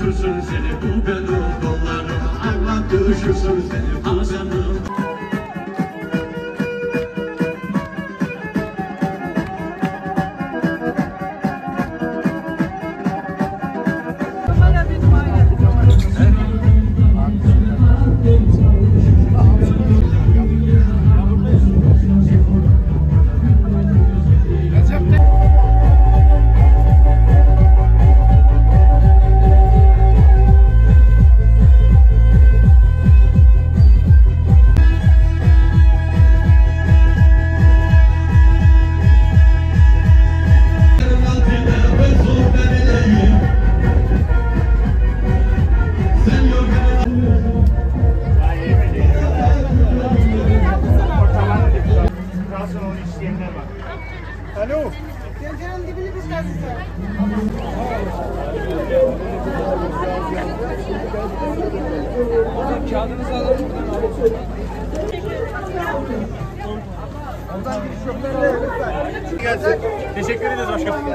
üşürsün seni bu benim kollarım, anlatı üşürsün seni bu benim. Alo. Tencerenin dibini istersin sen. Kağıdınızı alalım. Teşekkür ederiz başkanım.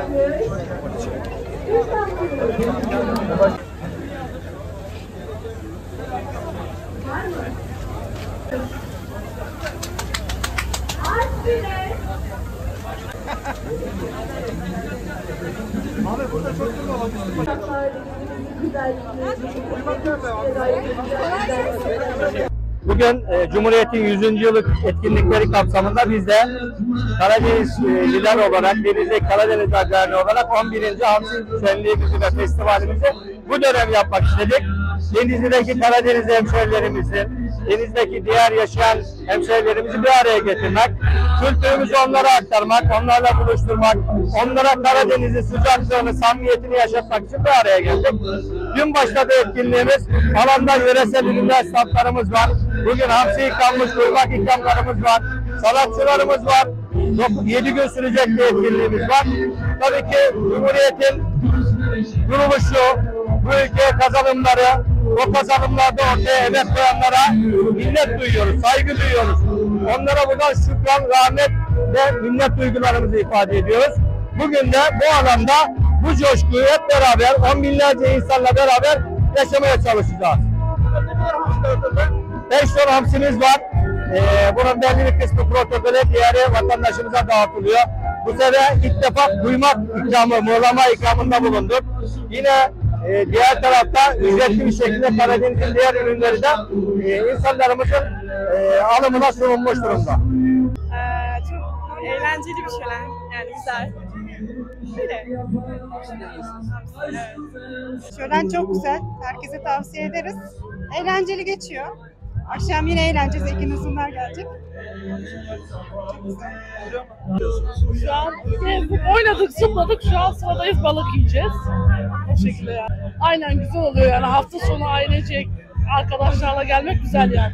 Abi burada çok Bugün Cumhuriyet'in 100. yıllık etkinlikleri kapsamında biz de Karadenizliler olarak, Denizli Karadeniz Derneği olarak 11. Hamsi Şenliği ve Festivalimizi bu dönem yapmak istedik. Denizli'deki Karadeniz hemşehrilerimizi, Denizli'deki diğer yaşayan hemşehrilerimizi bir araya getirmek, kültürümüzü onlara aktarmak, onlarla buluşturmak, onlara Karadeniz'in sıcaklığını, samimiyetini yaşatmak için bir araya geldik. Dün başladı etkinliğimiz, alanda yöresel ürünler standlarımız var. Bugün hamsi ikramımız, kuymak ikramlarımız var, sanatçılarımız var. 7 gün sürecek bir etkinliğimiz var. Tabii ki Cumhuriyet'in kuruluşu, bu ülkeye kazanımları, o kazanımlarda ortaya emek koyanlara minnet duyuyoruz, saygı duyuyoruz. Onlara buradan şükran, rahmet ve minnet duygularımızı ifade ediyoruz. Bugün de bu alanda bu coşkuyu hep beraber, on binlerce insanla beraber yaşamaya çalışacağız. 5 ton hamsimiz var. Bunun belli bir kısmı protokole, diğeri vatandaşımıza dağıtılıyor. Bu sefer ilk defa kuymak ikramı, muğlama ikramında bulunduk. Yine diğer tarafta ücretli bir şekilde Karadeniz'in diğer ürünleri de insanlarımızın alımına sunulmuş durumda. Çok eğlenceli bir şölen, yani güzel. Böyle. Evet. Şölen çok güzel. Herkese tavsiye ederiz. Eğlenceli geçiyor. Akşam yine eğleneceğiz. Ekin Uzunlar gelecek. Şu an oynadık, zıpladık. Şu an sıradayız, balık yiyeceğiz. O şekilde yani. Aynen güzel oluyor yani. Hafta sonu ailecek arkadaşlarla gelmek güzel yani.